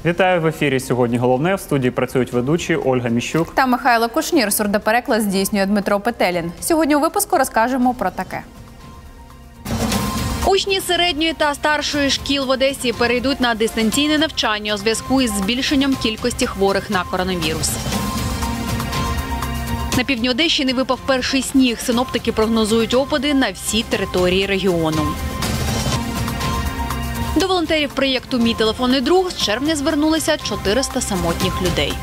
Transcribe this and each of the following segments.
Вітаю в ефірі. Сьогодні головне. В студії працюють ведучі Ольга Міщук та Михайло Кушнір. Сурдопереклад здійснює Дмитро Петелін. Сьогодні у випуску розкажемо про таке. Учні середньої та старшої шкіл в Одесі перейдуть на дистанційне навчання у зв'язку із збільшенням кількості хворих на коронавірус. На півдні Одещини випав перший сніг. Синоптики прогнозують опади на всій території регіону. До волонтерів проєкту «Мій телефонний друг» з червня звернулися 400 самотніх людей.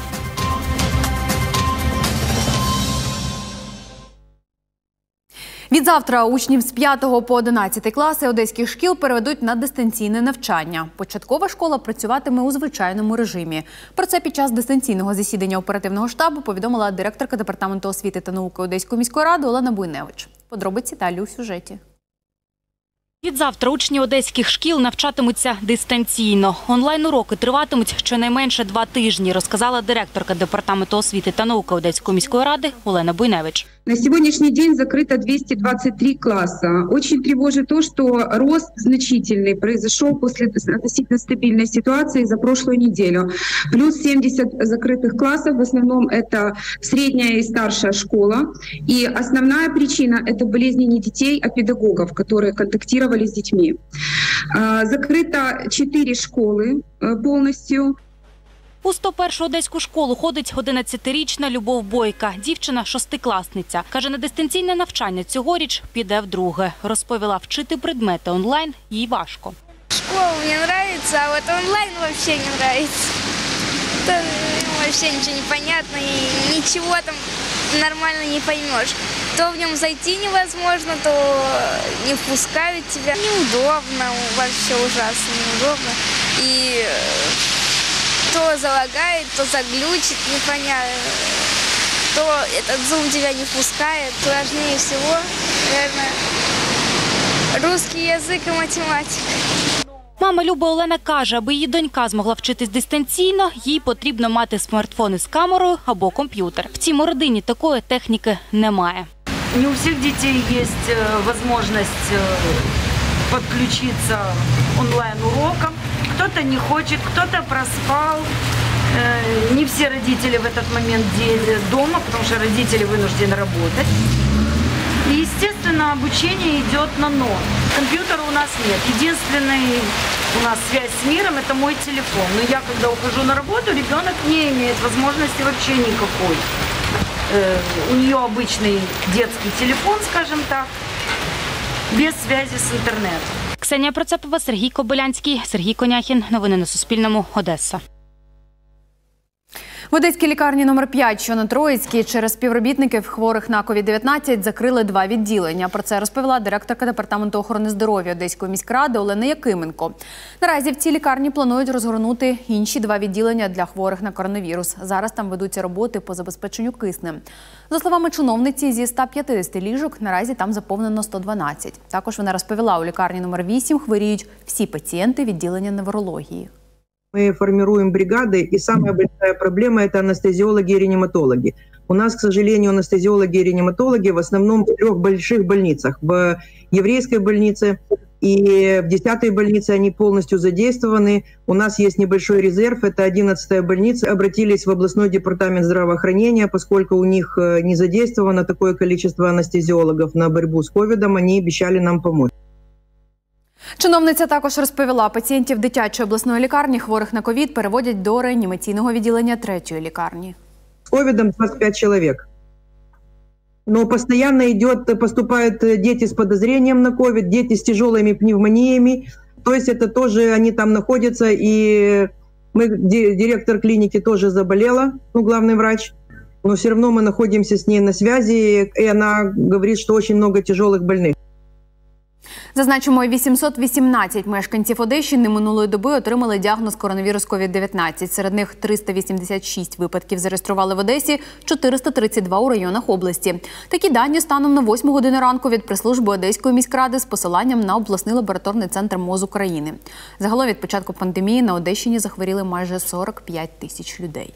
Відзавтра учнів з 5 по 11 класи одеських шкіл переведуть на дистанційне навчання. Початкова школа працюватиме у звичайному режимі. Про це під час дистанційного засідання оперативного штабу повідомила директорка Департаменту освіти та науки Одеської міської ради Олена Буйневич. Подробиці далі у сюжеті. Відзавтра учні одеських шкіл навчатимуться дистанційно. Онлайн-уроки триватимуть щонайменше 2 тижні, розказала директорка Департаменту освіти та науки Одеської міської ради Олена Буйневич. На сегодняшний день закрыто 223 класса. Очень тревожит то, что рост значительный произошел после относительно стабильной ситуации за прошлую неделю. Плюс 70 закрытых классов, в основном это средняя и старшая школа. И основная причина – это болезни не детей, а педагогов, которые контактировали с детьми. Закрыто 4 школы полностью. У 101-ю одеську школу ходить 11-річна Любов Бойка. Дівчина – шостикласниця. Каже, на дистанційне навчання цьогоріч піде вдруге. Розповіла, вчити предмети онлайн їй важко. Школа мені подобається, а от онлайн взагалі не подобається. Там взагалі нічого не понятно і нічого там нормально не поймеш. То в ньому зайти невозможно, то не впускають тебе. Неудобно, вообще ужасно неудобно. І то залагает, то заглючит, непонятно. То этот Zoom тебя не пускает. Сложнее всего, наверное, русский язык и математика. Мама Люба Олена каже, аби її донька змогла вчитись дистанційно, їй потрібно мати смартфон із камерою або комп'ютер. Втім, у родині такої техніки немає. Не у всіх дітей є можливість підключитися онлайн-урокам. Кто-то не хочет, кто-то проспал. Не все родители в этот момент дома, потому что родители вынуждены работать. И, естественно, обучение идет на ноль. Компьютера у нас нет. Единственный у нас связь с миром – это мой телефон. Но я, когда ухожу на работу, ребенок не имеет возможности вообще никакой. У нее обычный детский телефон, скажем так, без связи с интернетом. Ксенія Процепова, Сергій Кобилянський, Сергій Коняхін. Новини на Суспільному. Одеса. В одеській лікарні номер 5, що на Троїцькій, через співробітників хворих на COVID-19 закрили 2 відділення. Про це розповіла директорка Департаменту охорони здоров'я Одеської міськради Олена Якименко. Наразі в цій лікарні планують розгорнути інші 2 відділення для хворих на коронавірус. Зараз там ведуться роботи по забезпеченню киснем. За словами чиновниці, зі 150 ліжок наразі там заповнено 112. Також вона розповіла, у лікарні номер 8 хворіють всі пацієнти відділення неврології. Мы формируем бригады, и самая большая проблема – это анестезиологи и реаниматологи. У нас, к сожалению, анестезиологи и реаниматологи в основном в 3 больших больницах. В еврейской больнице и в 10-й больнице они полностью задействованы. У нас есть небольшой резерв, это 11-я больница. Обратились в областной департамент здравоохранения, поскольку у них не задействовано такое количество анестезиологов на борьбу с ковидом, они обещали нам помочь. Чиновниця також розповіла, пацієнтів дитячої обласної лікарні, хворих на ковід, переводять до реанімаційного відділення 3-ї лікарні. С ковидом 25 человек. Но постоянно поступают дети с подозрением на ковид, дети с тяжелыми пневмониями. То есть это тоже они там находятся, и директор клиники тоже заболела, главный врач. Но все равно мы находимся с ней на связи, и она говорит, что очень много тяжелых больных. Зазначимо, 818 мешканців Одещини минулої доби отримали діагноз коронавірус COVID-19. Серед них 386 випадків зареєстрували в Одесі, 432 у районах області. Такі дані станом на 8 годину ранку від прес-служби Одеської міськради з посиланням на обласний лабораторний центр МОЗ України. Загалом від початку пандемії на Одещині захворіли майже 45 тисяч людей.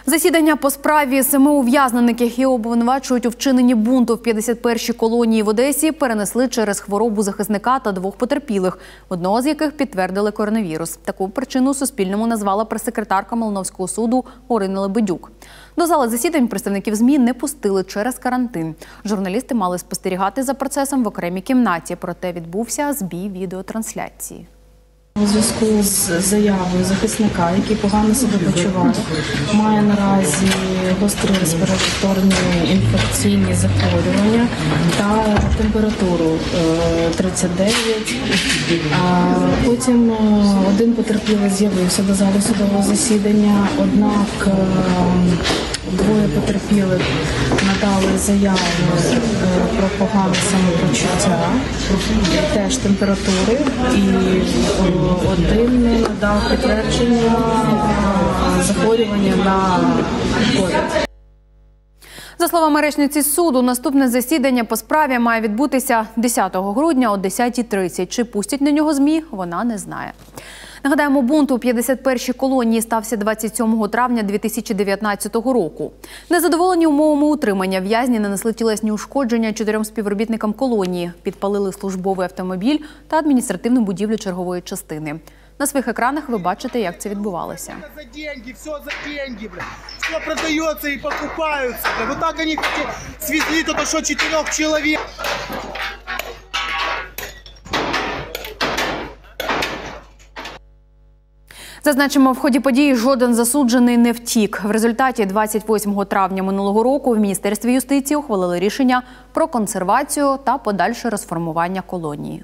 Засідання по справі 7 ув'язнених, які обвинувачують у вчиненні бунту в 51-й колонії в Одесі, перенесли через хворобу захисника та 2 потерпілих, одного з яких підтвердили коронавірус. Таку причину Суспільному назвала прес-секретарка Малиновського суду Орина Лебедюк. До зали засідань представників ЗМІ не пустили через карантин. Журналісти мали спостерігати за процесом в окремій кімнаті, проте відбувся збій відеотрансляції. У зв'язку з заявою захисника, який погано себе почуває, має наразі гострі респіраторні інфекційні захворювання та температуру 39. Потім один потерпілий з'явився до зали судового засідання, однак 2 потерпілих надали заяву про погане самопочуття, теж температури, і один не надав підтвердження захворювання на COVID. За словами речниці суду, наступне засідання по справі має відбутися 10 грудня о 10:30. Чи пустять на нього ЗМІ, вона не знає. Нагадаємо, бунт у 51-й колонії стався 27 травня 2019 року. Незадоволені умовами утримання в'язні нанесли тілесні ушкодження 4 співробітникам колонії, підпалили службовий автомобіль та адміністративну будівлю чергової частини. На своїх екранах ви бачите, як це відбувалося. За деньги, все за деньги, бля. Все продається і покупаються, бля. Вот так вони свезли тут що 4 чоловік. Зазначимо, в ході події жоден засуджений не втік. В результаті 28 травня минулого року в Міністерстві юстиції ухвалили рішення про консервацію та подальше розформування колонії.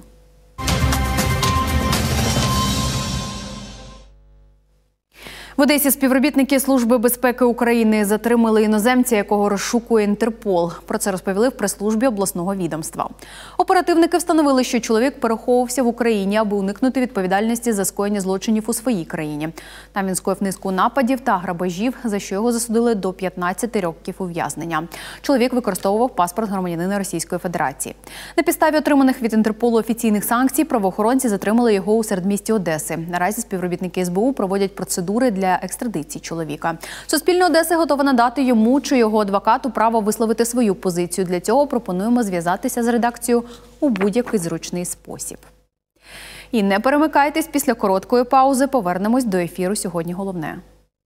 В Одесі співробітники Служби безпеки України затримали іноземця, якого розшукує Інтерпол. Про це розповіли в прес-службі обласного відомства. Оперативники встановили, що чоловік переховувався в Україні, аби уникнути відповідальності за скоєння злочинів у своїй країні. Там він скоїв низку нападів та грабежів, за що його засудили до 15 років ув'язнення. Чоловік використовував паспорт громадянина Російської Федерації. На підставі отриманих від Інтерполу офіційних санкцій правоохоронці затримали його у середмісті Одеси. Наразі співробітники СБУ проводять процедури для екстрадиції чоловіка. Суспільне Одеси готове надати йому чи його адвокату право висловити свою позицію. Для цього пропонуємо зв'язатися з редакцією у будь-який зручний спосіб. І не перемикайтесь, після короткої паузи повернемось до ефіру «Сьогодні головне».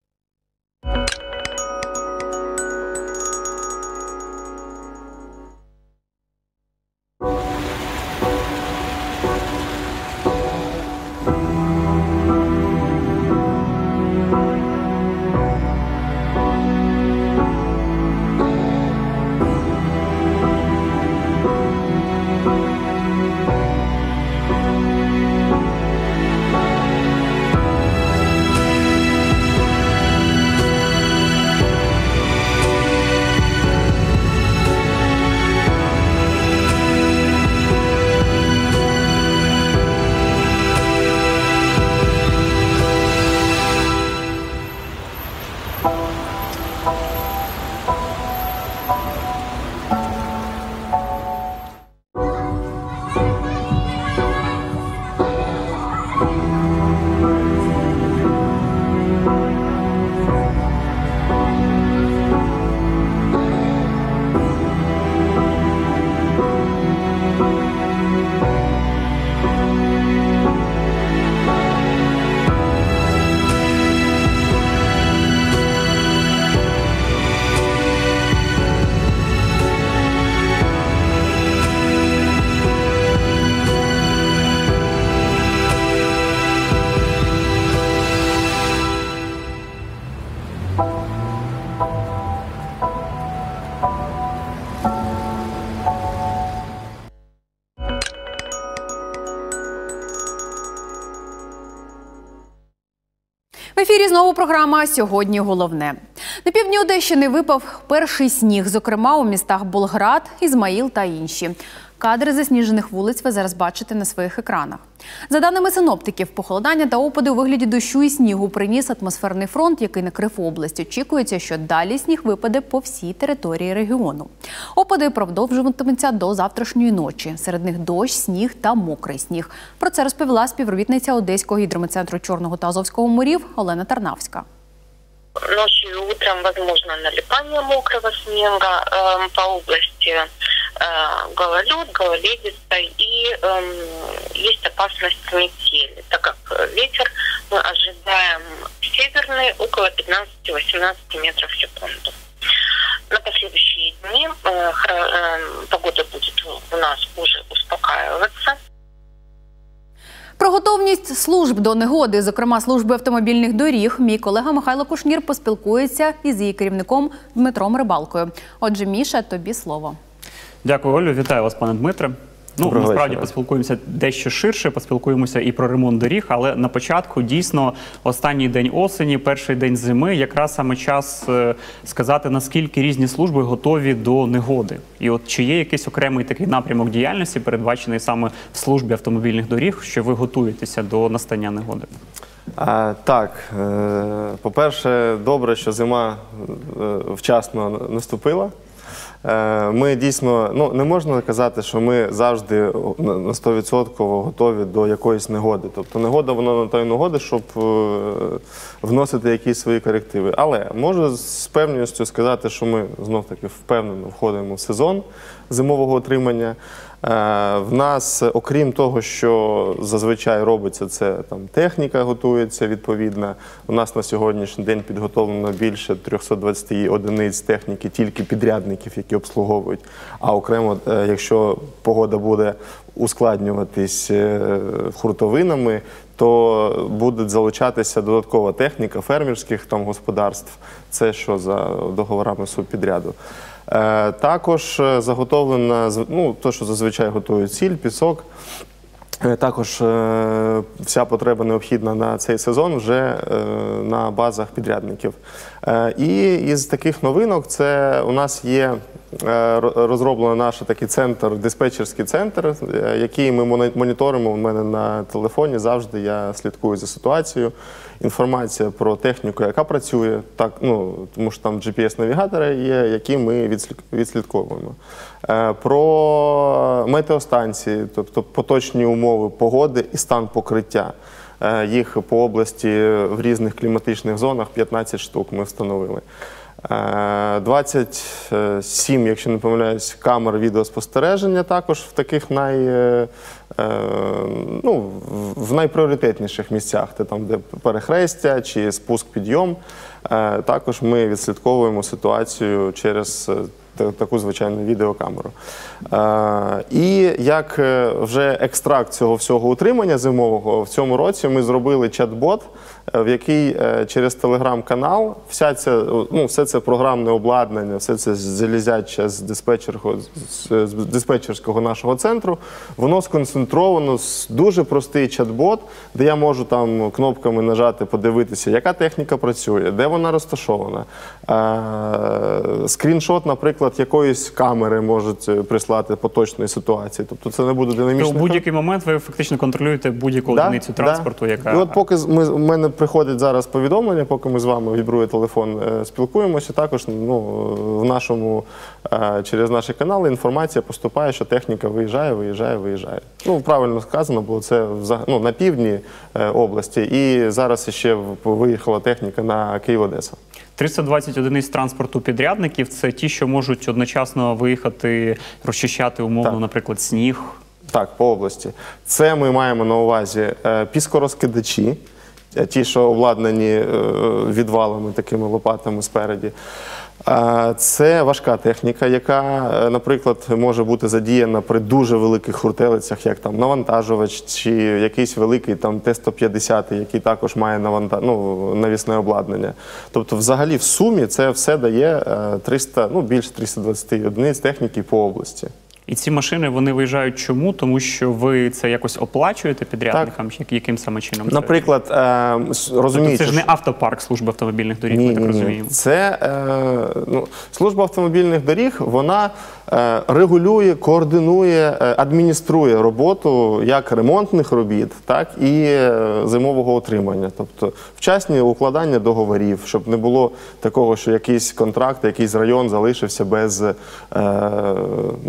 В ефірі знову програма «Сьогодні головне». На півдні Одещини випав перший сніг, зокрема у містах Болград, Ізмаїл та інші. Кадри засніжених вулиць ви зараз бачите на своїх екранах. За даними синоптиків, похолодання та опади у вигляді дощу і снігу приніс атмосферний фронт, який накрив область. Очікується, що далі сніг випаде по всій території регіону. Опади продовжуватимуться до завтрашньої ночі. Серед них дощ, сніг та мокрий сніг. Про це розповіла співробітниця Одеського гідрометцентру Чорного та Азовського морів Олена Тарнавська. ночью и утром возможно налипание мокрого снега по области, гололед, гололедица, и есть опасность метели, так как ветер мы ожидаем северный около 15-18 метров в секунду. На последующие дни погода будет у нас уже успокаиваться. Про готовність служб до негоди, зокрема служби автомобільних доріг, мій колега Михайло Кушнір поспілкується із її керівником Дмитром Рибалкою. Отже, Міша, тобі слово. Дякую, Олю. Вітаю вас, пане Дмитре. Насправді поспілкуємося дещо ширше, поспілкуємося і про ремонт доріг, але на початку дійсно останній день осені, перший день зими, якраз саме час сказати, наскільки різні служби готові до негоди. І от чи є якийсь окремий такий напрямок діяльності, передбачений саме в службі автомобільних доріг, що ви готуєтеся до настання негоди? Так, по-перше, добре, що зима вчасно наступила. Ми дійсно, не можна казати, що ми завжди на 100% готові до якоїсь негоди. Тобто негода, вона на той негоди, щоб вносити якісь свої корективи. Але можу з певністю сказати, що ми знов-таки впевнено входимо в сезон зимового отримання. В нас, окрім того, що зазвичай робиться, це там техніка готується відповідна. У нас на сьогоднішній день підготовлено більше 320 одиниць техніки, тільки підрядників, які обслуговують. А окремо, якщо погода буде ускладнюватись хуртовинами, то буде залучатися додаткова техніка фермерських там господарств. Це що за договорами субпідряду. Також заготовлена, то, що зазвичай готують сіль, пісок. Також вся потреба необхідна на цей сезон вже на базах підрядників. І із таких новинок це у нас є розроблено наш такий центр, диспетчерський центр, який ми моніторимо. У мене на телефоні завжди я слідкую за ситуацією. Інформація про техніку, яка працює, тому що там GPS-навігатори є, які ми відслідковуємо. Про метеостанції, тобто поточні умови погоди і стан покриття. Їх по області в різних кліматичних зонах 15 штук ми встановили. 27, якщо не помиляюсь, камер відеоспостереження також в таких в найпріоритетніших місцях, там, де перехрестя чи спуск-підйом. Також ми відслідковуємо ситуацію через таку звичайну відеокамеру. І як вже екстракт цього всього утримання зимового, в цьому році ми зробили чат-бот, в який через телеграм-канал все це програмне обладнання, все це залізяче з диспетчерського нашого центру, воно сконцентровано, дуже простий чат-бот, де я можу там кнопками нажати, подивитися, яка техніка працює, де вона розташована. Скріншот, наприклад, якоїсь камери можуть прислати поточної ситуації. Тобто це не буде динамічно. У будь-який момент ви фактично контролювати будь-яку одиницю транспорту, яка... І от поки в мене приходить зараз повідомлення, поки ми з вами, вібрує телефон, спілкуємося, також через наші канали інформація поступає, що техніка виїжджає. Правильно сказано, бо це на півдні області, і зараз ще виїхала техніка на Київ-Одеса. 320 одиниць транспорту підрядників – це ті, що можуть одночасно виїхати, розчищати умовно, наприклад, сніг? Так, по області. Це ми маємо на увазі піскорозкидачі, ті, що обладнані відвалами, такими лопатами спереді. Це важка техніка, яка, наприклад, може бути задіяна при дуже великих хуртелицях, як там навантажувач чи якийсь великий там Т-150, який також має навісне обладнання. Тобто, взагалі, в сумі це все дає більше 320 одиниць техніки по області. І ці машини, вони виїжджають чому? Тому що ви це якось оплачуєте підрядникам? Яким саме чином? Наприклад, розумієте... Це ж не автопарк служби автомобільних доріг, ми так розуміємо. Це служба автомобільних доріг, вона регулює, координує, адмініструє роботу як ремонтних робіт, так і зимового утримання. Тобто вчасні укладання договорів, щоб не було такого, що якийсь контракт, якийсь район залишився без контракту.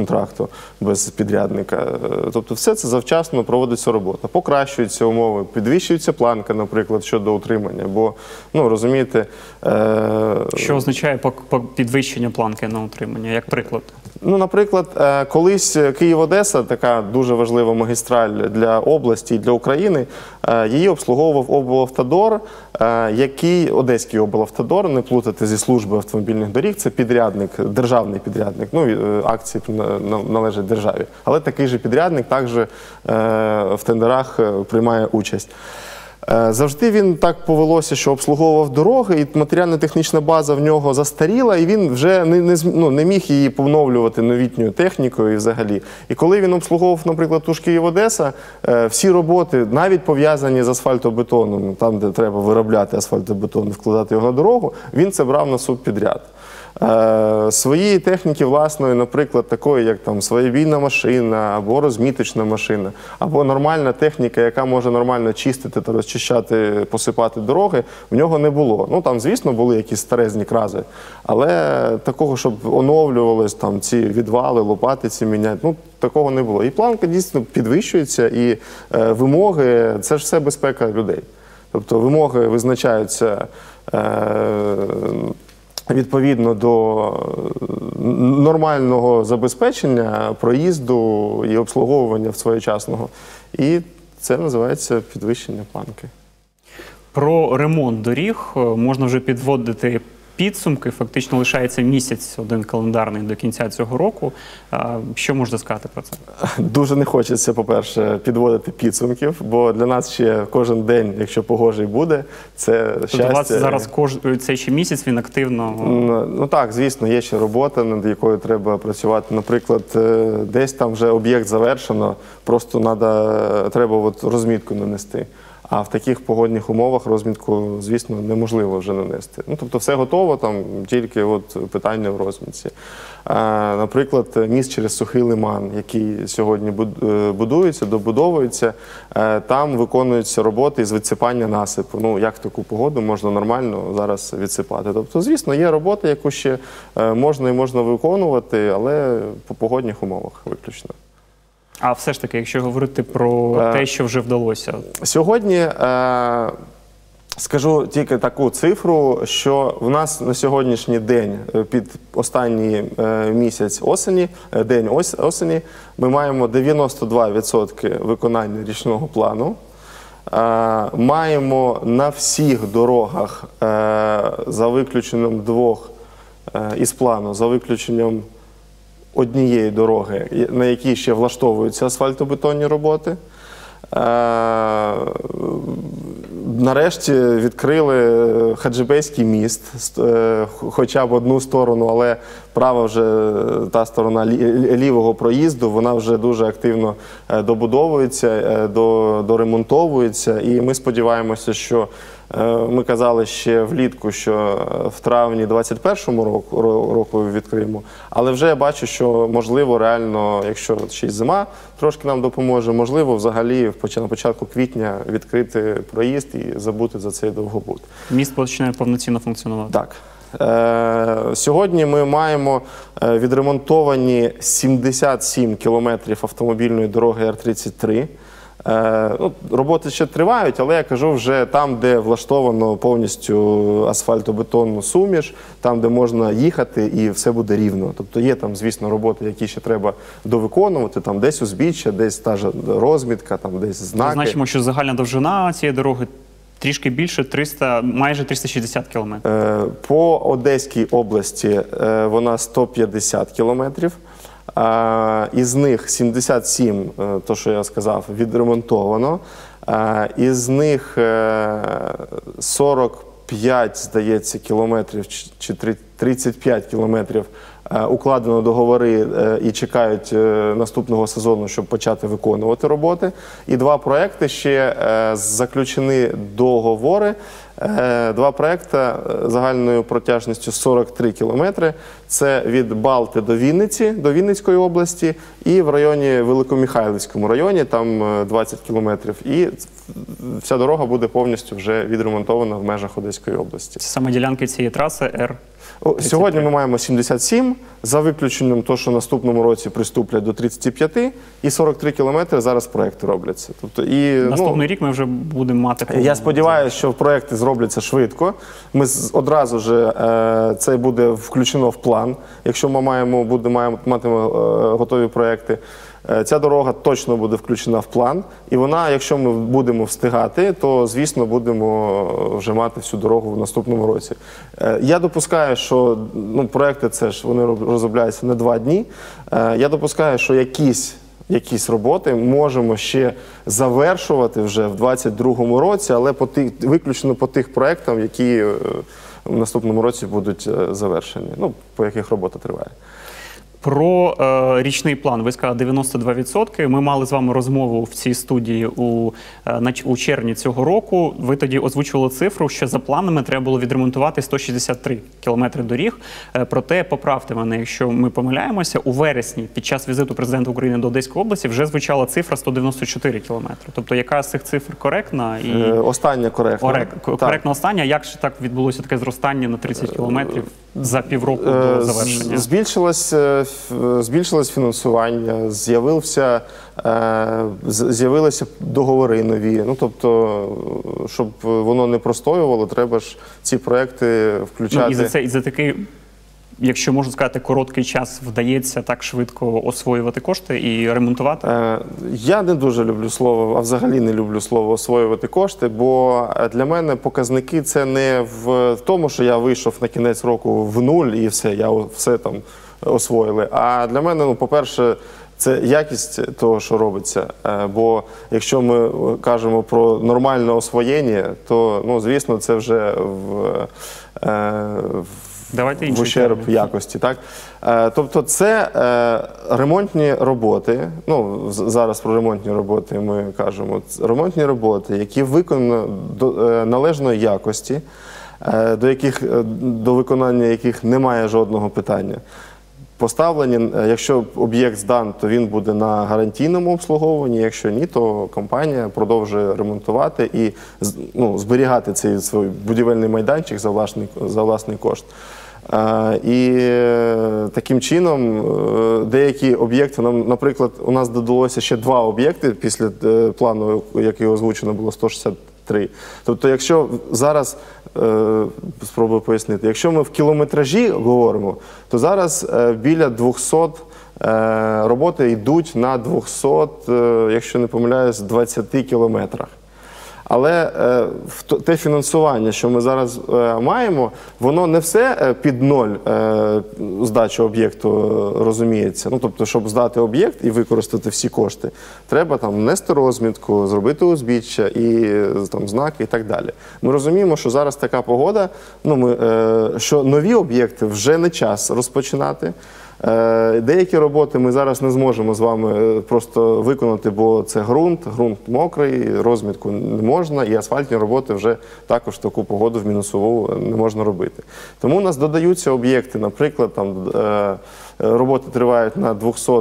контракту без підрядника. Тобто все це завчасно проводиться робота. Покращуються умови, підвищується планка, наприклад, щодо утримання. Бо, ну, розумієте... Що означає підвищення планки на утримання, як приклад? Ну, наприклад, колись Київ-Одеса, така дуже важлива магістраль для області і для України, її обслуговував облавтодор, Одеський облавтодор, не плутати зі служби автомобільних доріг, це підрядник, державний підрядник, ну, акції належать державі. Але такий же підрядник також в тендерах приймає участь. Завжди він так повелося, що обслуговував дороги, і матеріально-технічна база в нього застаріла, і він вже не міг її поновлювати новітньою технікою і взагалі. І коли він обслуговував, наприклад, ту ж Київ-Одеса, всі роботи, навіть пов'язані з асфальтобетоном, там, де треба виробляти асфальтобетон і вкладати його на дорогу, він це брав на субпідряд. Своєї техніки власної, наприклад, такої, як там своєбійна машина, або розміточна машина, або нормальна техніка, яка може нормально чистити та розчищати, посипати дороги, в нього не було. Ну, там, звісно, були якісь старезні крази, але такого, щоб оновлювались там ці відвали, лопати ці міняти, ну, такого не було. І планка дійсно підвищується, і вимоги – це ж все безпека людей. Тобто вимоги визначаються відповідно до нормального забезпечення, проїзду і обслуговування своєчасного. І це називається підвищення планки. Про ремонт доріг можна вже підводити підсумки. Фактично лишається місяць один календарний до кінця цього року. Що можна сказати про це? Дуже не хочеться, по-перше, підводити підсумків, бо для нас ще кожен день, якщо погожий буде, це щастя. Тобто у вас зараз цей ще місяць, він активно... Ну так, звісно, є ще робота, над якою треба працювати. Наприклад, десь там вже об'єкт завершено, просто треба от розмітку нанести. А в таких погодних умовах розмітку, звісно, неможливо вже нанести. Ну, тобто все готово, там тільки от питання в розмітці. Наприклад, міст через Сухий Лиман, який сьогодні будується, добудовується, там виконуються роботи з відсипання насипу. Ну, як в таку погоду можна нормально зараз відсипати? Тобто, звісно, є робота, яку ще можна виконувати, але по погодних умовах виключно. А все ж таки, якщо говорити про те, що вже вдалося? Сьогодні скажу тільки таку цифру, що в нас на сьогоднішній день, під останній місяць осені, день осені, ми маємо 92% виконання річного плану. Маємо на всіх дорогах, за виключенням двох із плану, за виключенням однієї дороги, на якій ще влаштовуються асфальтобетонні роботи. Нарешті відкрили Хаджибейський міст, хоча б одну сторону, але права вже та сторона лівого проїзду, вона вже дуже активно добудовується, доремонтовується. І ми сподіваємося, що ми казали ще влітку, що в травні 2021 року відкриємо, але вже я бачу, що можливо реально, якщо ще й зима трошки нам допоможе, можливо взагалі на початку квітня відкрити проїзд і забути за цей довгобуд. Міст починає повноцінно функціонувати? Так. Сьогодні ми маємо відремонтовані 77 кілометрів автомобільної дороги Р-33. Роботи ще тривають, але я кажу вже там, де влаштовано повністю асфальтобетонну суміш, там, де можна їхати і все буде рівно. Тобто є там, звісно, роботи, які ще треба довиконувати, там десь узбіччя, десь та ж розмітка, там десь знаки. Значимо, що загальна довжина цієї дороги трішки більше, майже 360 кілометрів. По Одеській області вона 150 кілометрів. Із них 77, то що я сказав, відремонтовано. Із них 45, здається, кілометрів, чи 35 кілометрів укладено договори і чекають наступного сезону, щоб почати виконувати роботи. І два проекти ще заключені договори Два проекти загальною протяжністю 43 кілометри. Це від Балти до Вінниці, до Вінницької області, і в районі Великомихайлівському районі, там 20 кілометрів. І вся дорога буде повністю вже відремонтована в межах Одеської області. Це саме ділянки цієї траси Р? Сьогодні ми маємо 77, за виключенням того, що в наступному році приступлять до 35, і 43 кілометри зараз проекти робляться. Тобто, наступний рік ми вже будемо мати... Я сподіваюся, що проекти зробляться швидко. Ми одразу ж це буде включено в план, якщо ми матимемо готові проекти. Ця дорога точно буде включена в план, і вона, якщо ми будемо встигати, то, звісно, будемо вже мати всю дорогу в наступному році. Я допускаю, що проекти вони розробляються на 2 дні. Я допускаю, що якісь роботи можемо ще завершувати вже в 2022 році, але виключно по тих проектам, які в наступному році будуть завершені, по яких робота триває. Про річний план. Ви сказали 92%. Ми мали з вами розмову в цій студії у червні цього року. Ви тоді озвучували цифру, що за планами треба було відремонтувати 163 кілометри доріг. Проте, поправте мене, якщо ми помиляємося, у вересні під час візиту президента України до Одеської області вже звучала цифра 194 кілометри. Тобто, яка з цих цифр коректна? Остання коректна. Коректна остання. Як ж так відбулося таке зростання на 30 кілометрів за півроку до завершення? Збільшилось фінансування, з'явилися договори нові. Тобто, щоб воно не простоювало, треба ж ці проекти включати. І за такий, якщо можна сказати, короткий час вдається так швидко освоювати кошти і ремонтувати? Я не дуже люблю слово, а взагалі не люблю слово освоювати кошти, бо для мене показники це не в тому, що я вийшов на кінець року в нуль і все там освоїли. А для мене, по-перше, це якість того, що робиться. Бо якщо ми кажемо про нормальне освоєння, то, звісно, це вже в ущерб якості. Так? Тобто це ремонтні роботи, зараз про ремонтні роботи ми кажемо, ремонтні роботи, які виконані до належної якості, до виконання яких немає жодного питання. Поставлені, якщо об'єкт здан, то він буде на гарантійному обслуговуванні, якщо ні, то компанія продовжує ремонтувати і зберігати цей свій будівельний майданчик за власний кошт. І таким чином деякі об'єкти, наприклад, у нас додалося ще 2 об'єкти після плану, який озвучено було 163. Тобто, якщо зараз, спробую пояснити, якщо ми в кілометражі говоримо, то зараз біля 200 роботи йдуть на 200, якщо не помиляюсь, 20 кілометрах. Але те фінансування, що ми зараз маємо, воно не все під ноль здачі об'єкту розуміється. Тобто, щоб здати об'єкт і використати всі кошти, треба внести розмітку, зробити узбіччя, і знаки і так далі. Ми розуміємо, що зараз така погода, що нові об'єкти вже не час розпочинати. Деякі роботи ми зараз не зможемо з вами просто виконати, бо це ґрунт мокрий, розмітку не можна, і асфальтні роботи вже також в таку погоду в мінусову не можна робити. Тому у нас додаються об'єкти, наприклад, роботи тривають на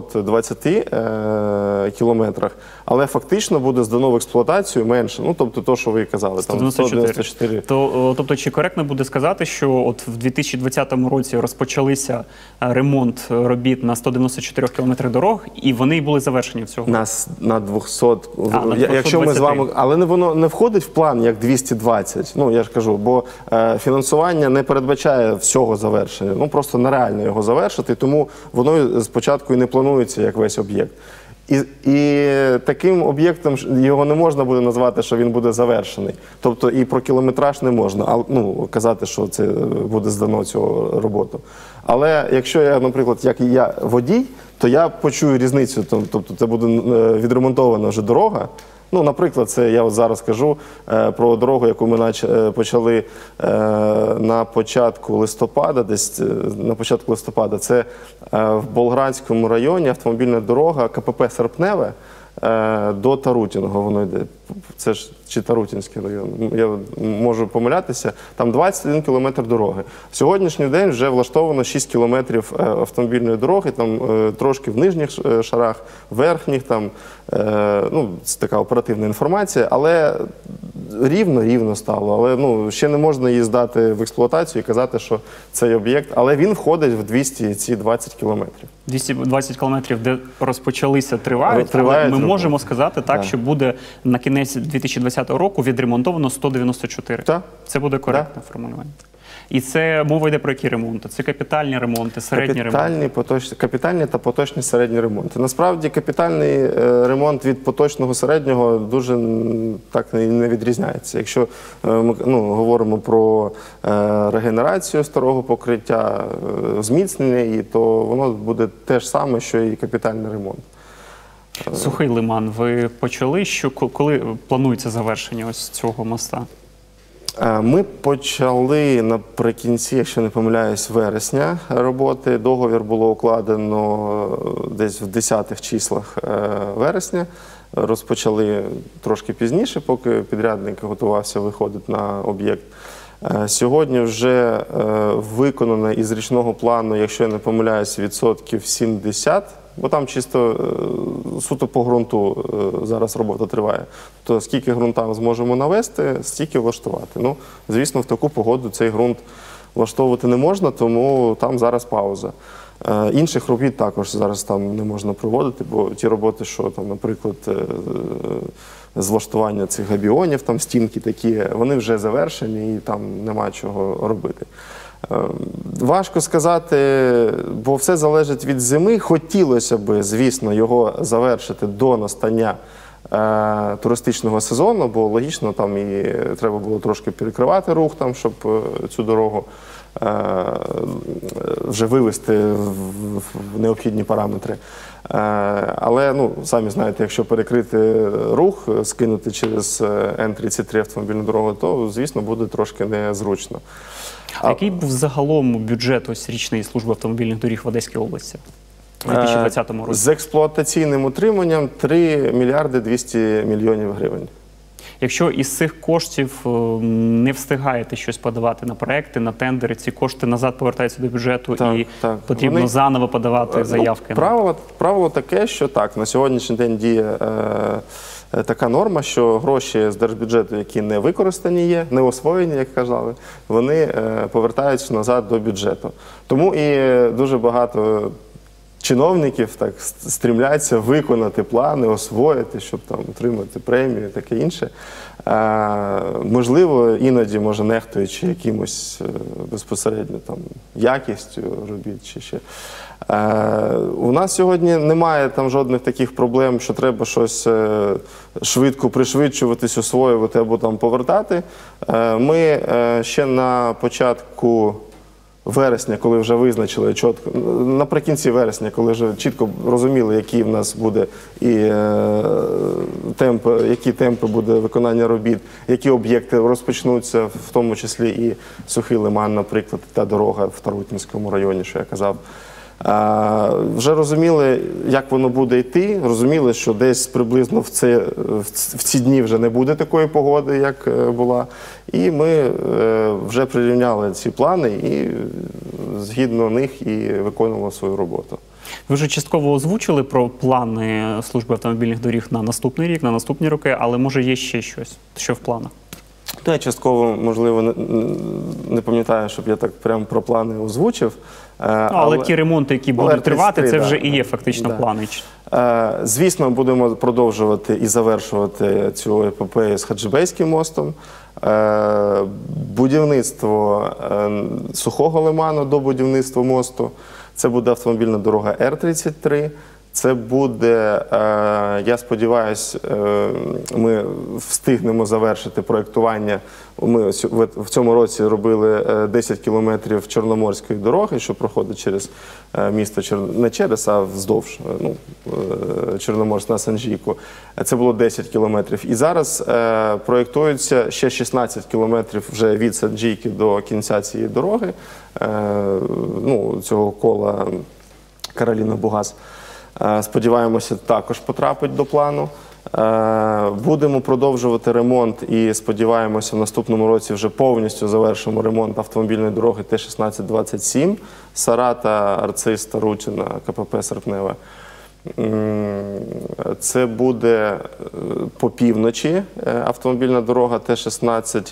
220 кілометрах, але фактично буде здано в експлуатацію менше, тобто то, що ви казали, 194. Тобто, чи коректно буде сказати, що от в 2020 році розпочалися ремонт робіт на 194 кілометрах дорог, і вони були завершені всього? На 200. Якщо ми з вами, але воно не входить в план як 220, я ж кажу, бо фінансування не передбачає всього завершення, просто нереально його завершити, тому воно спочатку і не планується як весь об'єкт. І таким об'єктом його не можна буде назвати, що він буде завершений. Тобто і про кілометраж не можна казати, що це буде здано цю роботу. Але якщо я, наприклад, як я водій, то я почую різницю, тобто це буде відремонтована вже дорога. Наприклад, це я зараз кажу про дорогу, яку ми почали на початку листопада, Це в Болградському районі автомобільна дорога КПП Серпневе, до Тарутиного воно йде. Це ж чи Тарутинський район, я можу помилятися. Там 21 кілометр дороги. Сьогоднішній день вже влаштовано 6 кілометрів автомобільної дороги, там трошки в нижніх шарах, в верхніх, там, ну, це така оперативна інформація, але рівно стало. Але ще не можна її здати в експлуатацію і казати, що цей об'єкт, але він входить в 220 кілометрів. 220 кілометрів, де розпочалися, тривають, але ми можемо сказати так, що буде на кінець 2020 року відремонтовано 194. Так. Це буде коректне формулювання. І це мова йде про які ремонти? Це капітальні ремонти, середні ремонти? Капітальні та поточні середні ремонти. Насправді капітальний ремонт від поточного середнього дуже так не відрізняється. Якщо ми говоримо про регенерацію старого покриття, зміцнення її, то воно буде те ж саме, що і капітальний ремонт. Сухий лиман, ви почали? Коли планується завершення ось цього моста? Ми почали наприкінці, якщо не помиляюсь, вересня роботи. Договір було укладено десь в 10-х числах вересня. Розпочали трошки пізніше, поки підрядник готувався виходити на об'єкт. Сьогодні вже виконано із річного плану, якщо я не помиляюсь, відсотків 70, бо там чисто суто по ґрунту зараз робота триває. То скільки ґрунта зможемо навести, стільки влаштувати. Ну, звісно, в таку погоду цей ґрунт влаштовувати не можна, тому там зараз пауза. Інших робіт також зараз там не можна проводити, бо ті роботи, що там, наприклад, з влаштування цих габіонів, там стінки такі, вони вже завершені і там нема чого робити. Важко сказати, бо все залежить від зими. Хотілося б, звісно, його завершити до настання туристичного сезону, бо логічно, там і треба було трошки перекривати рух, там, щоб цю дорогу вже вивести в необхідні параметри. Але, самі знаєте, якщо перекрити рух, скинути через Н-33 автомобільну дорогу, то, звісно, буде трошки незручно. А який був загалом бюджет ось річної служби автомобільних доріг в Одеській області у 2020 році? З експлуатаційним утриманням 3 мільярди 200 мільйонів гривень. Якщо із цих коштів не встигаєте щось подавати на проекти, на тендери, ці кошти назад повертаються до бюджету і потрібно заново подавати заявки? Правило таке, що так, на сьогоднішній день діє така норма, що гроші з держбюджету, які не використані є, не освоєні, як казали, вони повертаються назад до бюджету. Тому і дуже багато чиновників так стрімляться виконати плани, освоїти, щоб там отримати премію і таке інше. Можливо, іноді, може, нехтуючи якимось безпосередньо там якістю робіт чи ще. У нас сьогодні немає там жодних таких проблем, що треба щось швидко пришвидшуватись, освоювати або там повертати. Ми ще на початку вересня, коли вже визначили чітко, наприкінці вересня, коли вже чітко розуміли, який в нас буде і які темпи буде виконання робіт, які об'єкти розпочнуться, в тому числі і Сухий лиман, наприклад, та дорога в Тарутинському районі, що я казав. Вже розуміли, як воно буде йти, розуміли, що десь приблизно в ці дні вже не буде такої погоди, як була. І ми вже прирівняли ці плани і згідно них і виконували свою роботу. Ви вже частково озвучили про плани служби автомобільних доріг на наступний рік, на наступні роки, але може є ще щось, що в планах? Я частково, можливо, не пам'ятаю, щоб я так прямо про плани озвучив. Але ті ремонти, які будуть тривати, це вже і є фактично плани. Звісно, будемо продовжувати і завершувати цю епопею з Хаджибейським мостом. Будівництво Сухого лиману до будівництва мосту. Це буде автомобільна дорога Р-33. Це буде, я сподіваюся, ми встигнемо завершити проєктування. Ми в цьому році робили 10 кілометрів Чорноморської дороги, що проходить через місто, не через, а вздовж Чорноморськ на Санжійку. Це було 10 кілометрів. І зараз проєктується ще 16 кілометрів вже від Санжійки до кінця цієї дороги, цього кола Кароліна-Бугас. Сподіваємося, також потрапить до плану. Будемо продовжувати ремонт і сподіваємося, в наступному році вже повністю завершимо ремонт автомобільної дороги Т-1627 Сарата, Арциз, Тарутине, КПП Серпневе. Це буде по півночі автомобільна дорога Т-1615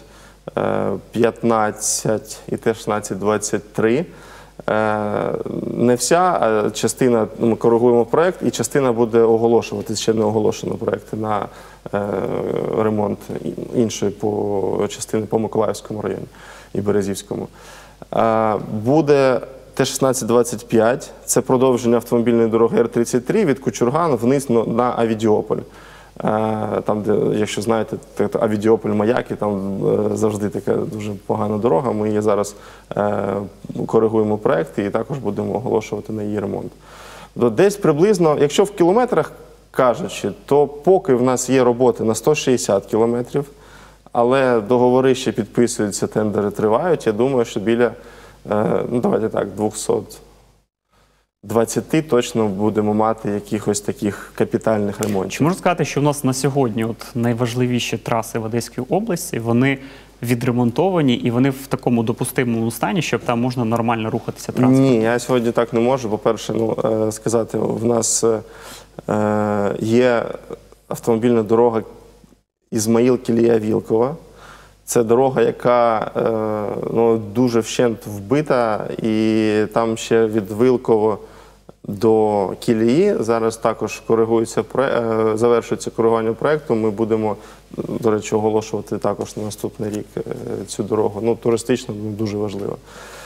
і Т-1623. Не вся, а частина, ми коригуємо проєкт, і частина буде оголошуватися, ще не оголошено проєкти на ремонт іншої частини по Миколаївському районі і Березівському. Буде Т-1625, це продовження автомобільної дороги Р-33 від Кучурган вниз на Авідіополь. Там, де, якщо знаєте, Авідіополь-Маяки, там завжди така дуже погана дорога. Ми її зараз коригуємо проєкт і також будемо оголошувати на її ремонт. Десь приблизно, якщо в кілометрах кажучи, то поки в нас є роботи на 160 кілометрів, але договори ще підписуються, тендери тривають. Я думаю, що біля, давайте так, 220 точно будемо мати якихось таких капітальних ремонтів. Чи можна сказати, що в нас на сьогодні найважливіші траси в Одеській області, вони відремонтовані і вони в такому допустимому стані, щоб там можна нормально рухатися транспортом? Ні, я сьогодні так не можу. По-перше, сказати, в нас є автомобільна дорога Ізмаїл-Кілія-Вілково. Це дорога, яка дуже вщент вбита, і там ще від Вилково до Кілії зараз також завершується коригування проєкту. Ми будемо, до речі, оголошувати також на наступний рік цю дорогу. Туристично дуже важливо.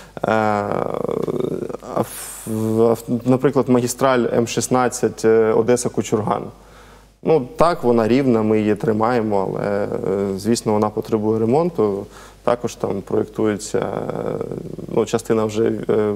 Наприклад, магістраль М-16 Одеса-Кучурган. Так, вона рівна, ми її тримаємо, але, звісно, вона потребує ремонту. Також там проєктується, частина вже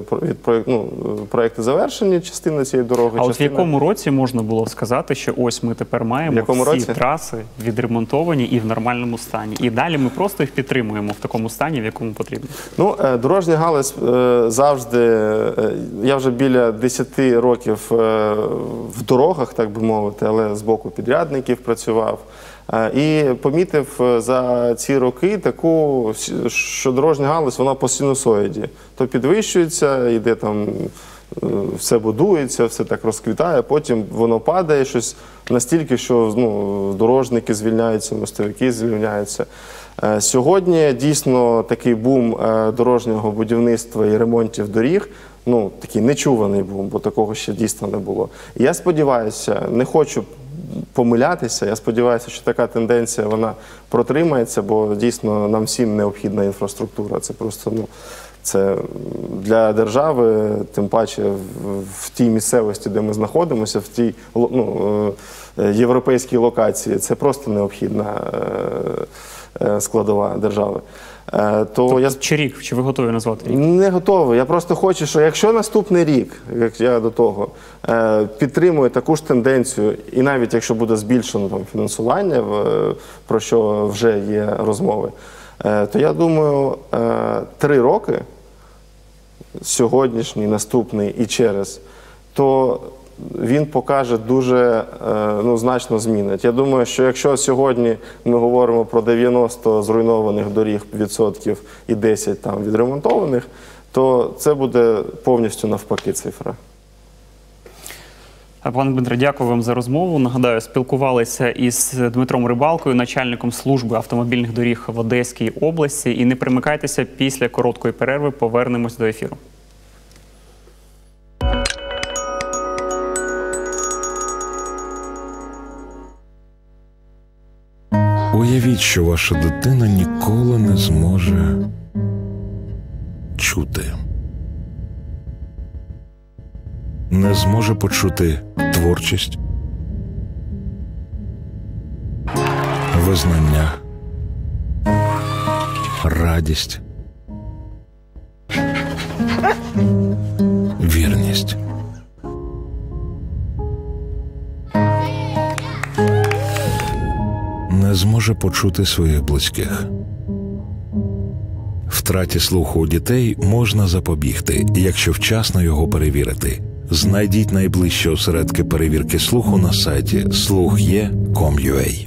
проєкти завершені, частина цієї дороги. А от в якому році можна було сказати, що ось ми тепер маємо всі траси відремонтовані і в нормальному стані? І далі ми просто їх підтримуємо в такому стані, в якому потрібно? Дорожня галузь завжди, я вже біля 10 років в дорогах, так би мовити, але з боку підрядників працював. І помітив за ці роки таку, що дорожня галузь, вона по синусоїді. То підвищується, йде там, все будується, все так розквітає, потім воно падає щось настільки, що дорожники звільняються, мостовики звільняються. Сьогодні дійсно такий бум дорожнього будівництва і ремонтів доріг, такий нечуваний бум, бо такого ще дійсно не було. І я сподіваюся, не хочу помилятися, я сподіваюся, що така тенденція, вона протримається, бо дійсно нам всім необхідна інфраструктура. Це просто, це для держави, тим паче в тій місцевості, де ми знаходимося, в тій європейській локації, це просто необхідна складова держави. Чи рік? Чи ви готові назвати рік? Не готовий. Я просто хочу, що якщо наступний рік, як я до того, підтримує таку ж тенденцію, і навіть якщо буде збільшено фінансування, про що вже є розмови, то я думаю, 3 роки, сьогоднішній, наступний і через, то він покаже дуже значно змінить. Я думаю, що якщо сьогодні ми говоримо про 90 зруйнованих доріг відсотків і 10 там відремонтованих, то це буде повністю навпаки цифра. Пане Дмитре, дякую вам за розмову. Нагадаю, спілкувалися із Дмитром Рибалкою, начальником служби автомобільних доріг в Одеській області. І не примикайтеся, після короткої перерви повернемось до ефіру. Уявіть, що ваша дитина ніколи не зможе чути. Не зможе почути творчість, визнання, радість, вірність. Не зможе почути своїх близьких. Втраті слуху у дітей можна запобігти, якщо вчасно його перевірити. Знайдіть найближчі осередки перевірки слуху на сайті sluchye.com.ua.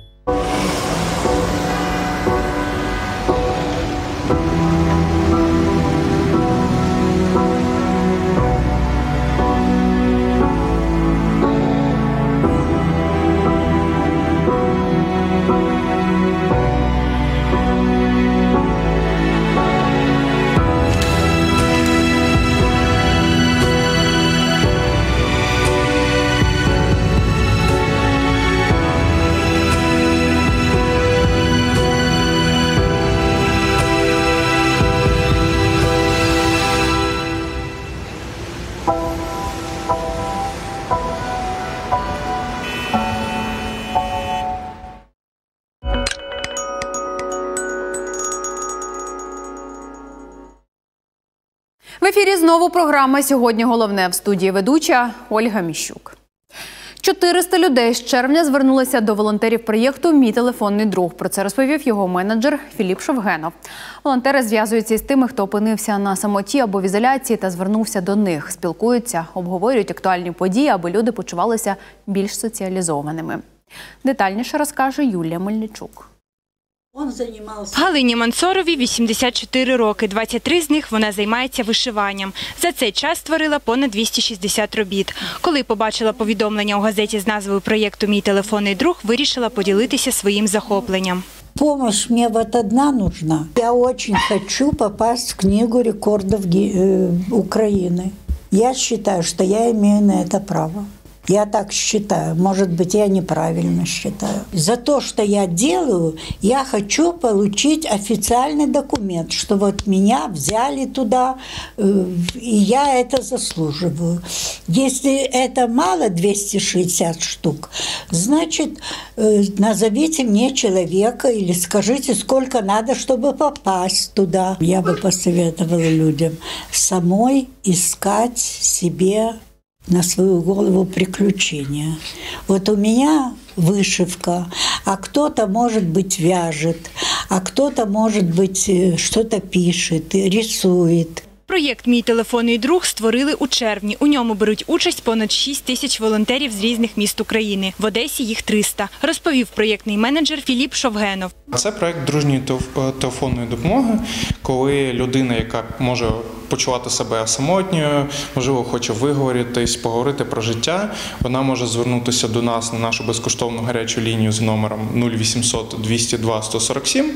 В ефірі знову програма «Сьогодні головне», в студії ведуча Ольга Міщук. 400 людей з червня звернулися до волонтерів проєкту «Мій телефонний друг». Про це розповів його менеджер Філіп Шовгенов. Волонтери зв'язуються із тими, хто опинився на самоті або в ізоляції та звернувся до них. Спілкуються, обговорюють актуальні події, аби люди почувалися більш соціалізованими. Детальніше розкаже Юлія Мельничук. Галині Мансорові 84 роки, 23 з них вона займається вишиванням. За цей час створила понад 260 робіт. Коли побачила повідомлення у газеті з назвою проєкту «Мій телефонний друг», вирішила поділитися своїм захопленням. Помощь мне вот одна нужна. Я очень хочу попасть в книгу рекордов Украины. Я считаю, что я имею на это право. Я так считаю. Может быть, я неправильно считаю. За то, что я делаю, я хочу получить официальный документ, что вот меня взяли туда, и я это заслуживаю. Если это мало 260 штук, значит, назовите мне человека или скажите, сколько надо, чтобы попасть туда. Я бы посоветовала людям самой искать себе на свою голову приключения. Вот у меня вышивка, а кто-то, может быть, вяжет, а кто-то, может быть, что-то пишет, рисует. Проєкт «Мій телефонний друг» створили у червні. У ньому беруть участь понад 6 тисяч волонтерів з різних міст України. В Одесі їх 300, розповів проєктний менеджер Філіп Шовгенов. Це проєкт дружньої телефонної допомоги, коли людина, яка може почувати себе самотньою, можливо, хоче виговоритись, поговорити про життя, вона може звернутися до нас на нашу безкоштовну гарячу лінію з номером 0800 202 147,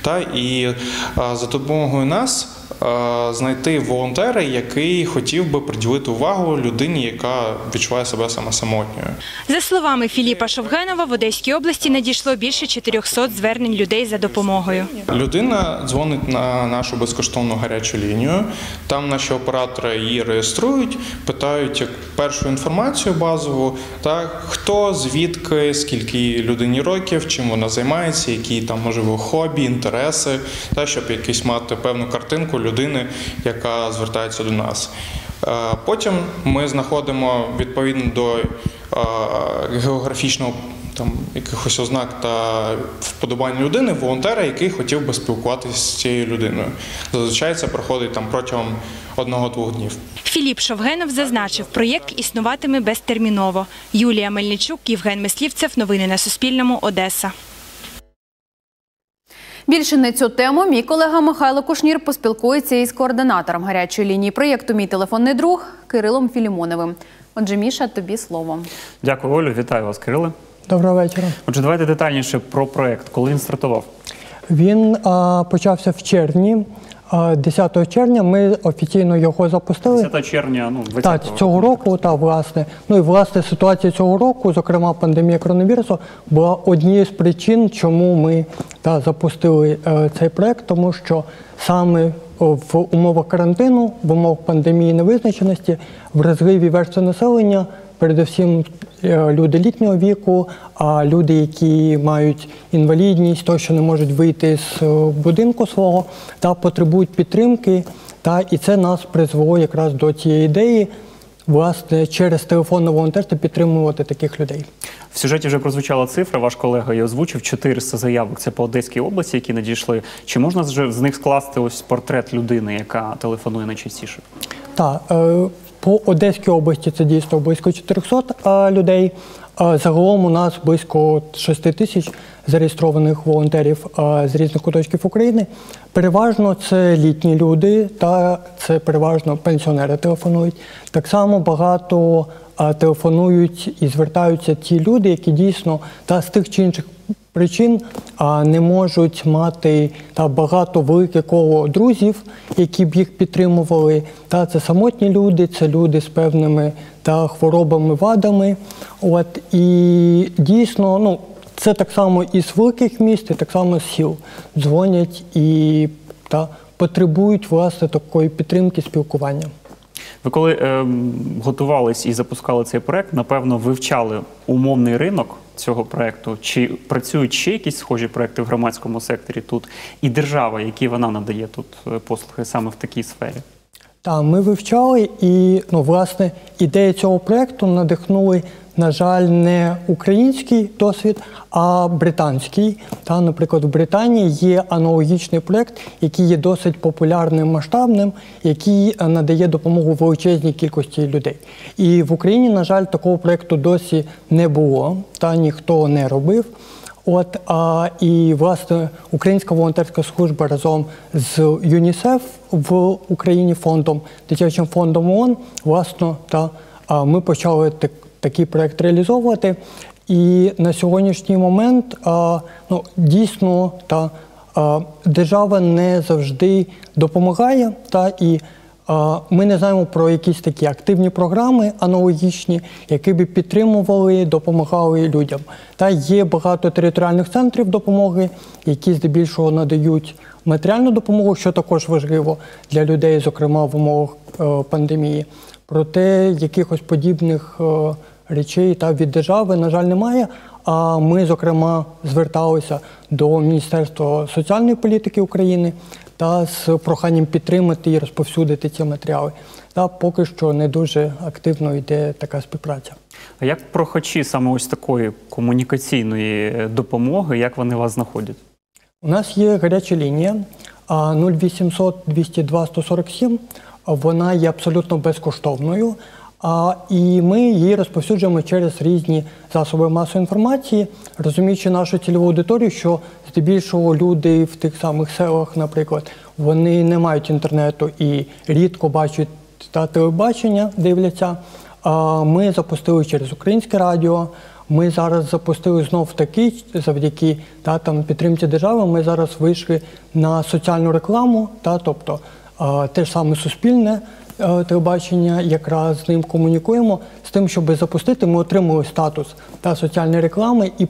і за допомогою нас знайти волонтера, який хотів би приділити увагу людині, яка відчуває себе саме самотньою. За словами Філіпа Шовгенова, в Одеській області надійшло більше 400 звернень людей за допомогою. Людина дзвонить на нашу безкоштовну гарячу лінію, там наші оператори її реєструють, питають першу інформацію базову, хто, звідки, скільки людині років, чим вона займається, які там, можливо, хобі, інтереси, щоб якось мати певну картинку людини, яка звертається до нас. Потім ми знаходимо відповідно до географічного якихось ознак та вподобань людини волонтера, який хотів би спілкуватися з цією людиною. Зазвичай це проходить протягом 1-2 днів. Філіп Шовгенов зазначив, проєкт існуватиме безтерміново. Юлія Мельничук, Євген Мислівцев. Новини на Суспільному. Одеса. Більше на цю тему мій колега Михайло Кушнір поспілкується із координатором гарячої лінії проєкту «Мій телефонний друг» Кирилом Філімоновим. Отже, Міша, тобі слово. Дякую, Олю. Вітаю вас, Кириле. Доброго вечора. Отже, давайте детальніше про проєкт. Коли він стартував? Він почався в червні. 10 червня ми офіційно його запустили. 10 червня, 2020 року. Цього року, власне. І, власне, ситуація цього року, зокрема пандемія коронавірусу, була однією з причин, чому ми запустили цей проєкт, тому що саме в умовах карантину, в умовах пандемії невизначеності, вразливі верстви населення, передусім люди літнього віку, а люди, які мають інвалідність, то, що не можуть вийти з будинку свого, потребують підтримки. І це нас призвело якраз до цієї ідеї, власне, через телефонне волонтерство підтримувати таких людей. В сюжеті вже прозвучала цифра, ваш колега її озвучив, 400 заявок, це по Одеській області, які надійшли. Чи можна вже з них скласти ось портрет людини, яка телефонує найчастіше? Так, По Одеській області це дійсно близько 400 людей. Загалом у нас близько 6 тисяч зареєстрованих волонтерів з різних куточків України. Переважно це літні люди, та це переважно пенсіонери телефонують. Так само багато телефонують і звертаються ті люди, які дійсно з тих чи інших причин не можуть мати багато велике коло друзів, які б їх підтримували. Це самотні люди, це люди з певними хворобами, вадами. І дійсно, це так само із великих міст, і так само з сіл дзвонять і потребують, власне, такої підтримки, спілкування. Ви коли готувались і запускали цей проект, напевно, вивчали умовний ринок цього проекту? Чи працюють ще якісь схожі проекти в громадському секторі тут? І держава, які вона надає тут послуги саме в такій сфері? Так, ми вивчали і, власне, ідея цього проекту надихнули, на жаль, не український досвід, а британський. Наприклад, в Британії є аналогічний проект, який є досить популярним, масштабним, який надає допомогу величезній кількості людей. І в Україні, на жаль, такого проекту досі не було, ніхто не робив. І, власне, Українська волонтерська служба разом з ЮНІСЕФ в Україні фондом, дитячим фондом ООН, власне, ми почали такий проект реалізовувати. І на сьогоднішній момент дійсно держава не завжди допомагає, і ми не знаємо про якісь такі активні програми аналогічні, які б підтримували, допомагали людям. Є багато територіальних центрів допомоги, які здебільшого надають матеріальну допомогу, що також важливо для людей, зокрема в умовах пандемії. Проте якихось подібних речей від держави, на жаль, немає. А ми, зокрема, зверталися до Міністерства соціальної політики України з проханням підтримати і розповсюдити ці матеріали. Поки що не дуже активно йде така співпраця. А як прохачі саме ось такої комунікаційної допомоги, як вони вас знаходять? У нас є гаряча лінія 0800 202 147. Вона є абсолютно безкоштовною. І ми її розповсюджуємо через різні засоби масової інформації, розуміючи нашу цільову аудиторію, що здебільшого люди в тих самих селах, наприклад, вони не мають інтернету і рідко бачать телебачення, дивляться. Ми запустили через Українське радіо, ми зараз запустили знов-таки, завдяки підтримці держави, ми зараз вийшли на соціальну рекламу, тобто те ж саме Суспільне телебачення, якраз з ним комунікуємо. З тим, щоб запустити, ми отримали статус соціальної реклами і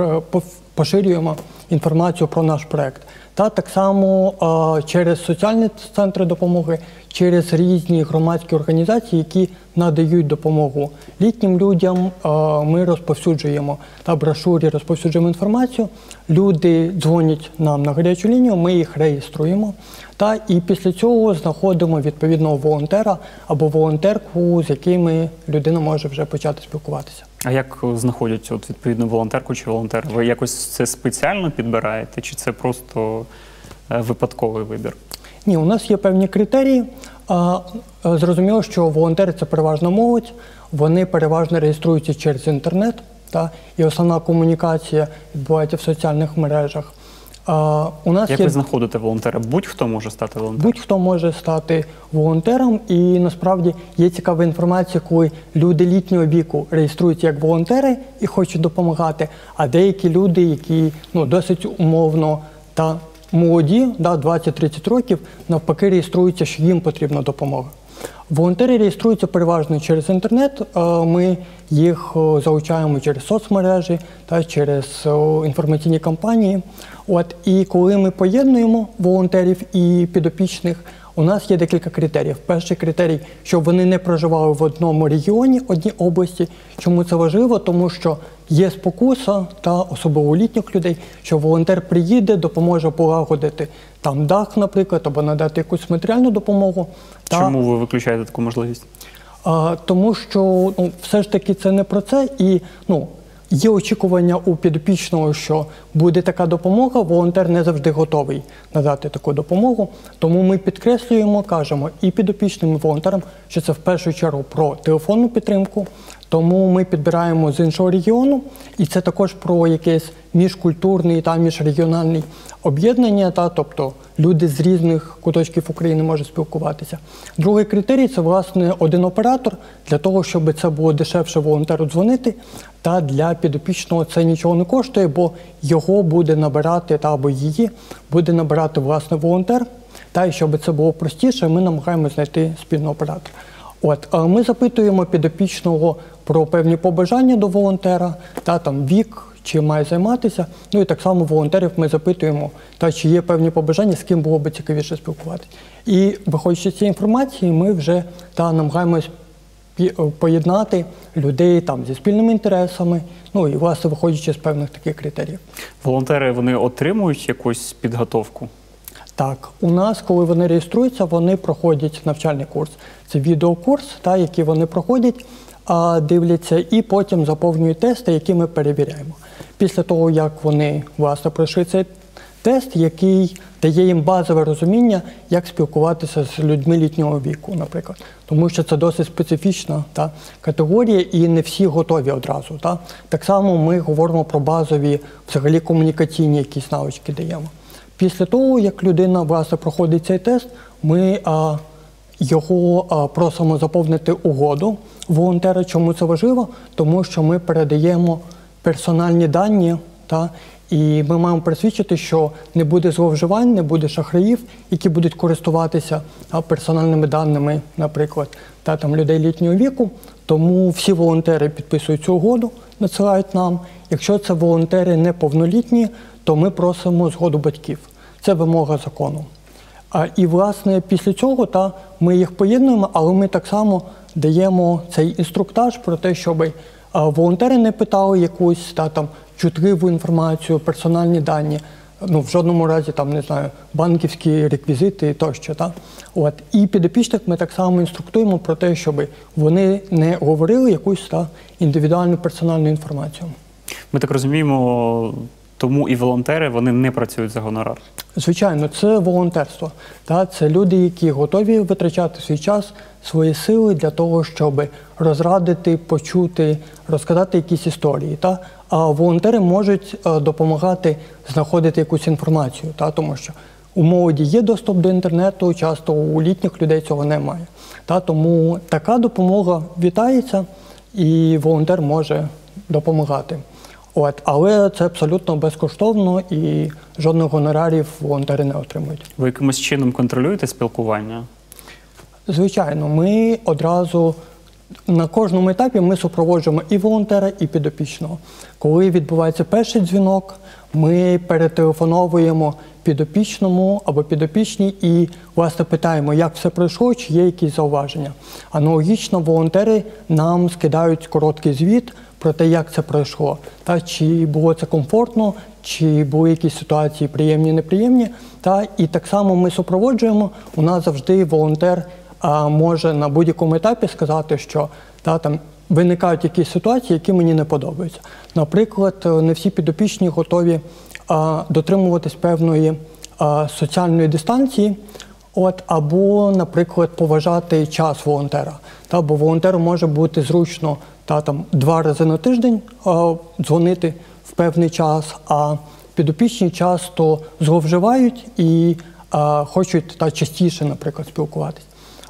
поширюємо інформацію про наш проект. Так само через соціальні центри допомоги, через різні громадські організації, які надають допомогу літнім людям, ми розповсюджуємо брошури, розповсюджуємо інформацію. Люди дзвонять нам на гарячу лінію, ми їх реєструємо. І після цього знаходимо відповідного волонтера або волонтерку, з якими людина може вже почати спілкуватися. А як знаходять відповідну волонтерку чи волонтера? Ви якось це спеціально підбираєте, чи це просто випадковий вибір? Ні, у нас є певні критерії. Зрозуміло, що волонтери – це переважно молодь, вони переважно реєструються через інтернет, і основна комунікація відбувається в соціальних мережах. Як ви знаходите волонтера? Будь-хто може стати волонтером? Будь-хто може стати волонтером, і насправді є цікава інформація, коли люди літнього віку реєструються як волонтери і хочуть допомагати, а деякі люди, які досить умовно молоді, 20-30 років, навпаки реєструються, що їм потрібна допомога. Волонтери реєструються переважно через інтернет, ми їх залучаємо через соцмережі, через інформаційні кампанії. І коли ми поєднуємо волонтерів і підопічних, у нас є декілька критеріїв. Перший критерій, щоб вони не проживали в одному регіоні, одній області. Чому це важливо? Тому що є спокуса, особливо у літніх людей, що волонтер приїде, допоможе полагодити дах, наприклад, або надати якусь матеріальну допомогу. Чому ви виключаєте таку можливість? Тому що все ж таки це не про це. І є очікування у підопічного, що буде така допомога, волонтер не завжди готовий надати таку допомогу. Тому ми підкреслюємо, кажемо і підопічним, і волонтерам, що це в першу чергу про телефонну підтримку. Тому ми підбираємо з іншого регіону, і це також про якесь міжкультурне та міжрегіональне об'єднання, тобто люди з різних куточків України можуть спілкуватися. Другий критерій – це, власне, один оператор, для того, щоб це було дешевше волонтеру дзвонити, та для підопічного це нічого не коштує, бо його буде набирати, або її буде набирати, власне, волонтер, і щоб це було простіше, ми намагаємося знайти спільного оператора. Ми запитуємо підопічного про певні побажання до волонтера, там вік, чи має займатися. Ну і так само волонтерів ми запитуємо, чи є певні побажання, з ким було б цікавіше спілкуватися. І виходячи з цієї інформації, ми вже намагаємось поєднати людей зі спільними інтересами, ну і, власне, виходячи з певних таких критеріїв. Волонтери, вони отримують якусь підготовку? Так, у нас, коли вони реєструються, вони проходять навчальний курс. Це відеокурс, який вони проходять, дивляться і потім заповнюють тести, які ми перевіряємо. Після того, як вони, власне, пройшли цей тест, який дає їм базове розуміння, як спілкуватися з людьми літнього віку, наприклад. Тому що це досить специфічна категорія, і не всі готові одразу. Так само ми говоримо про базові, взагалі, комунікаційні якісь навички даємо. Після того, як людина, власне, проходить цей тест, ми його просимо заповнити угоду волонтера. Чому це важливо? Тому що ми передаємо персональні дані, і ми маємо пересвідчити, що не буде зловживань, не буде шахраїв, які будуть користуватися персональними даними, наприклад, людей літнього віку. Тому всі волонтери підписують цю угоду, надсилають нам. Якщо це волонтери неповнолітні, то ми просимо згоду батьків. Це вимога закону. І, власне, після цього ми їх поєднуємо, але ми так само даємо цей інструктаж про те, щоб волонтери не питали якусь чутливу інформацію, персональні дані, в жодному разі, банківські реквізити тощо. І підопічних ми так само інструктуємо про те, щоб вони не говорили якусь індивідуальну персональну інформацію. Ми так розуміємо, тому і волонтери, вони не працюють за гонорар? Звичайно, це волонтерство. Це люди, які готові витрачати свій час, свої сили для того, щоб розрадити, почути, розказати якісь історії. А волонтери можуть допомагати знаходити якусь інформацію, тому що у молоді є доступ до інтернету, часто у літніх людей цього немає. Тому така допомога вітається, і волонтер може допомагати. Але це абсолютно безкоштовно і жодних гонорарів волонтери не отримують. Ви якимось чином контролюєте спілкування? Звичайно, ми одразу на кожному етапі ми супроводжуємо і волонтера, і підопічного. Коли відбувається перший дзвінок, ми перетелефоновуємо підопічному або підопічній і, власне, питаємо, як все пройшло, чи є якісь зауваження. Аналогічно волонтери нам скидають короткий звіт про те, як це пройшло. Чи було це комфортно, чи були якісь ситуації приємні, неприємні. І так само ми супроводжуємо. У нас завжди волонтер може на будь-якому етапі сказати, що виникають якісь ситуації, які мені не подобаються. Наприклад, не всі підопічні готові дотримуватись певної соціальної дистанції, або, наприклад, поважати час волонтера. Бо волонтеру може бути зручно 2 рази на тиждень дзвонити в певний час, а підопічні часто зловживають і хочуть частіше, наприклад, спілкуватись.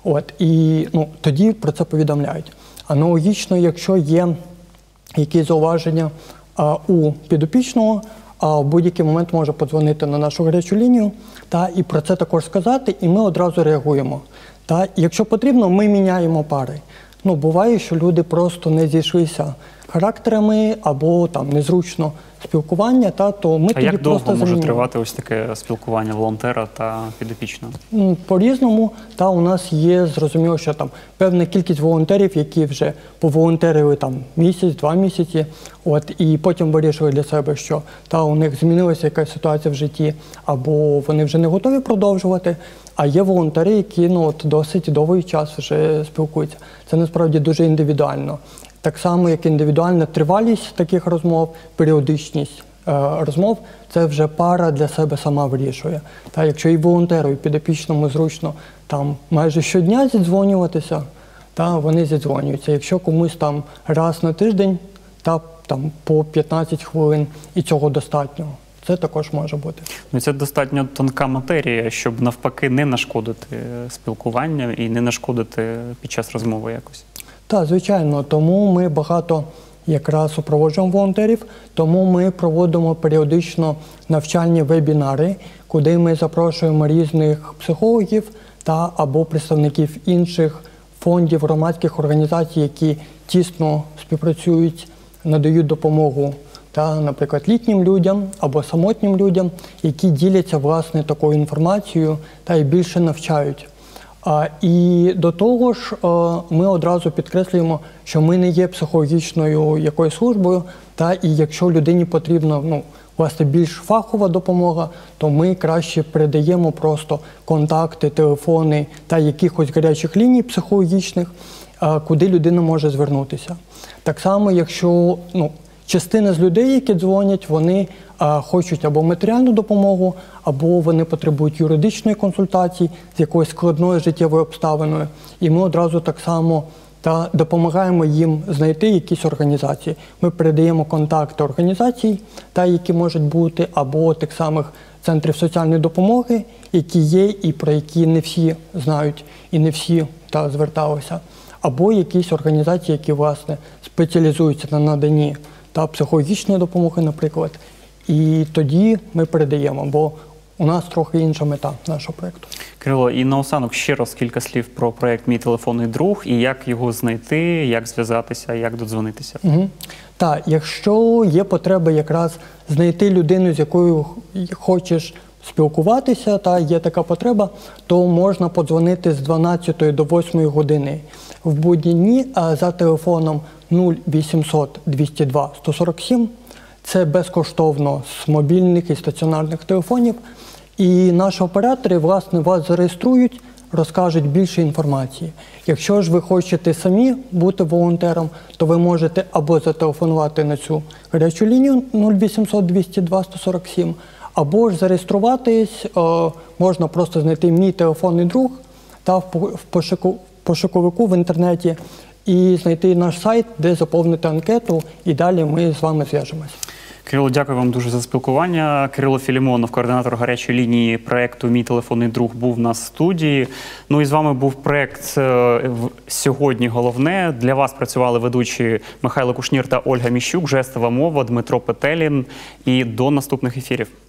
І тоді про це повідомляють. Аналогічно, якщо є якісь зауваження у підопічного, в будь-який момент може подзвонити на нашу гарячу лінію і про це також сказати, і ми одразу реагуємо. Якщо потрібно, ми міняємо пари. Буває, що люди просто не зійшлися характерами або незручно спілкування, то ми тоді як просто довго може замінюємо. тривати ось таке спілкування волонтера та підопічного? По-різному. У нас є, зрозуміло, що певна кількість волонтерів, які вже поволонтерили місяць, 2 місяці, і потім вирішили для себе, що у них змінилася якась ситуація в житті, або вони вже не готові продовжувати. А є волонтери, які досить довгий час вже спілкуються. Це насправді дуже індивідуально. Так само, як індивідуальна тривалість таких розмов, періодичність розмов, це вже пара для себе сама вирішує. Та якщо і волонтеру, і підопічному зручно там майже щодня зідзвонюватися, та вони зідзвонюються. Якщо комусь там раз на тиждень, та там по 15 хвилин, і цього достатньо. Це також може бути. Ну, це достатньо тонка матерія, щоб навпаки не нашкодити спілкуванню і не нашкодити під час розмови якось. Так, звичайно. Тому ми багато якраз супроводжуємо волонтерів, тому ми проводимо періодично навчальні вебінари, куди ми запрошуємо різних психологів та або представників інших фондів, громадських організацій, які тісно співпрацюють, надають допомогу та, наприклад, літнім людям або самотнім людям, які діляться, власне, такою інформацією та й більше навчають. І до того ж, ми одразу підкреслюємо, що ми не є психологічною якоюсь службою, та і якщо людині потрібна, власне, більш фахова допомога, то ми краще передаємо просто контакти, телефони та якихось гарячих ліній психологічних, куди людина може звернутися. Так само, якщо частина з людей, які дзвонять, вони хочуть або матеріальну допомогу, або вони потребують юридичної консультації з якоюсь складною життєвою обставиною. І ми одразу так само допомагаємо їм знайти якісь організації. Ми передаємо контакти організацій, які можуть бути, або тих самих центрів соціальної допомоги, які є і про які не всі знають і не всі зверталися. Або якісь організації, які, власне, спеціалізуються на наданні психологічної допомоги, наприклад. І тоді ми передаємо, бо у нас трохи інша мета нашого проєкту. Кирило, і наостанок ще раз кілька слів про проєкт «Мій телефонний друг» і як його знайти, як зв'язатися, як додзвонитися. Так, якщо є потреба якраз знайти людину, з якою хочеш спілкуватися, та є така потреба, то можна подзвонити з 12 до 8 години в будні дні за телефоном 0800 202 147. Це безкоштовно з мобільних і стаціонарних телефонів. І наші оператори, власне, вас зареєструють, розкажуть більше інформації. Якщо ж ви хочете самі бути волонтером, то ви можете або зателефонувати на цю гарячу лінію 0800 202 147, або ж зареєструватись, можна просто знайти «Мій телефонний друг» та в пошуковику в інтернеті і знайти наш сайт, де заповнити анкету, і далі ми з вами зв'яжемось. Кирило, дякую вам дуже за спілкування. Кирило Філімонов, координатор гарячої лінії проєкту «Мій телефонний друг», був на студії. Ну і з вами був проєкт «Сьогодні головне». Для вас працювали ведучі Михайло Кушнір та Ольга Міщук, жестова мова, Дмитро Петелін. І до наступних ефірів.